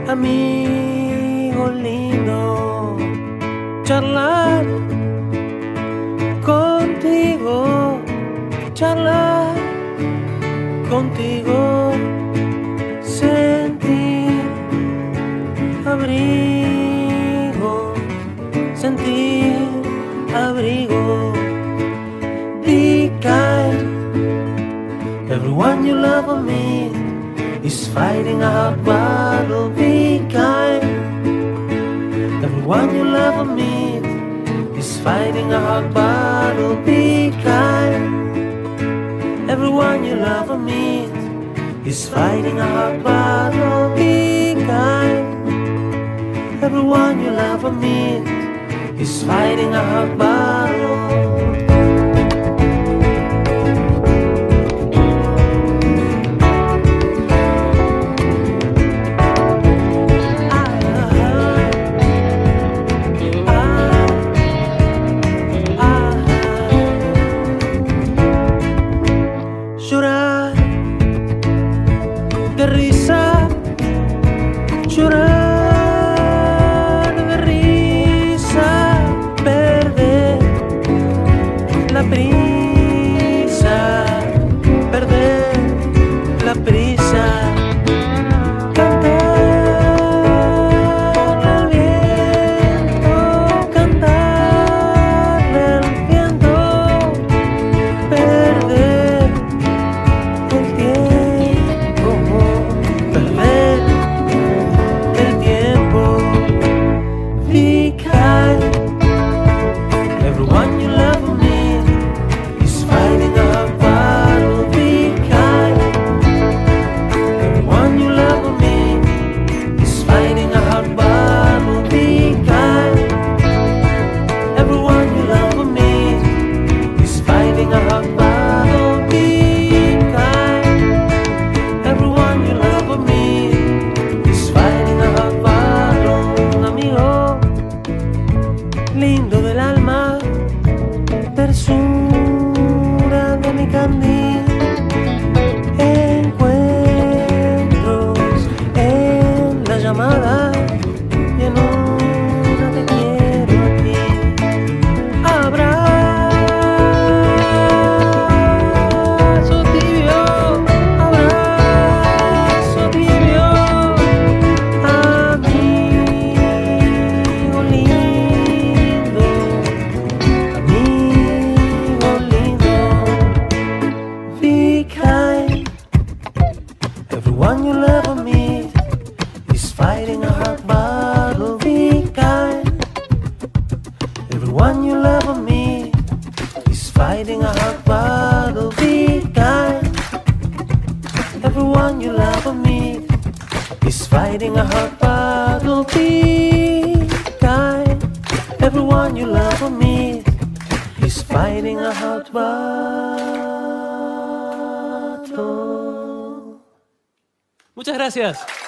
amigo lindo, charlar contigo, charlar contigo, sentir abrigo, sentir abrigo. Be kind, everyone you love or meet is fighting a hot battle. Be kind, everyone you love or meet is fighting a hot battle. Be kind, everyone you love or meet is fighting a hot battle. Be kind, everyone you love or meet is fighting a hot battle. Llorar de risa, llorar de risa, perder la prisa, perder la prisa, cantarle al viento, cantarle al viento, perder el tiempo, perder el tiempo. Be kind, everyone you love or meet is fighting a battle. Be kind, everyone you love or meet is fighting a hot battle. Be kind, everyone you love or meet is fighting a hot battle. Be kind, everyone you love or meet is fighting a hot battle. Un amigo lindo del alma, tersura de mi candil, encuentros en la llamada y en una te quiero a ti. Abrazo tibio, amigo lindo, amigo lindo. Be kind, everyone you love or meet is fighting a hot battle. Be kind, everyone you love or meet is fighting a hot battle. Be kind, everyone you love or meet is fighting a hot battle. Be kind, everyone you love or meet is fighting a hot battle. Muchas gracias.